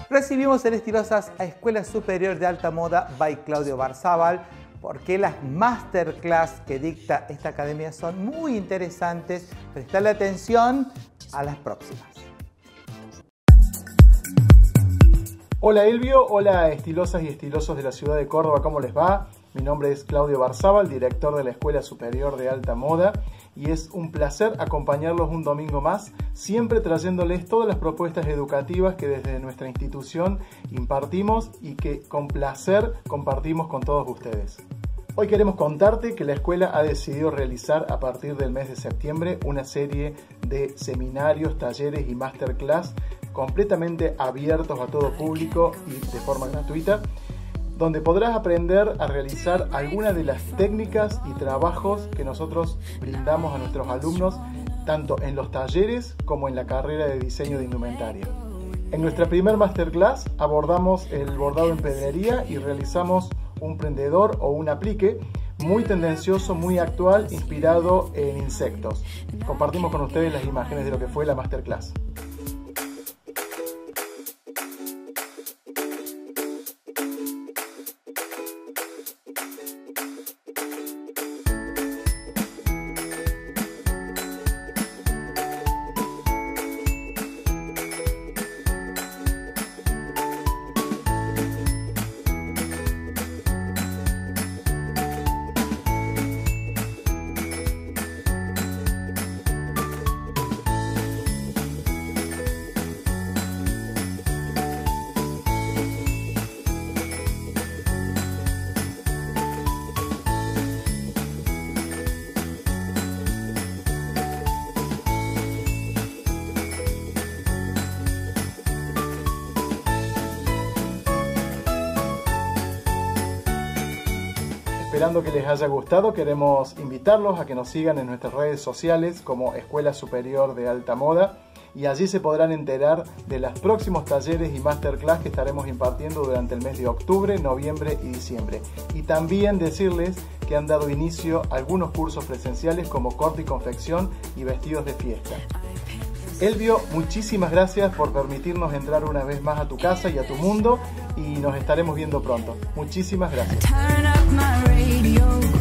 Recibimos en Estilosas a Escuela Superior de Alta Moda by Claudio Barzábal, porque las masterclass que dicta esta academia son muy interesantes. Prestale atención a las próximas. Hola Elvio, hola estilosas y estilosos de la ciudad de Córdoba, ¿cómo les va? Mi nombre es Claudio Barzábal, director de la Escuela Superior de Alta Moda, y es un placer acompañarlos un domingo más, siempre trayéndoles todas las propuestas educativas que desde nuestra institución impartimos y que con placer compartimos con todos ustedes. Hoy queremos contarte que la escuela ha decidido realizar a partir del mes de septiembre una serie de seminarios, talleres y masterclass completamente abiertos a todo público y de forma gratuita, donde podrás aprender a realizar algunas de las técnicas y trabajos que nosotros brindamos a nuestros alumnos, tanto en los talleres como en la carrera de diseño de indumentaria. En nuestra primer masterclass abordamos el bordado en pedrería y realizamos un prendedor o un aplique muy tendencioso, muy actual, inspirado en insectos. Compartimos con ustedes las imágenes de lo que fue la masterclass. Esperando que les haya gustado, queremos invitarlos a que nos sigan en nuestras redes sociales como Escuela Superior de Alta Moda, y allí se podrán enterar de los próximos talleres y masterclass que estaremos impartiendo durante el mes de octubre, noviembre y diciembre. Y también decirles que han dado inicio a algunos cursos presenciales como corte y confección y vestidos de fiesta. Elvio, muchísimas gracias por permitirnos entrar una vez más a tu casa y a tu mundo, y nos estaremos viendo pronto. Muchísimas gracias.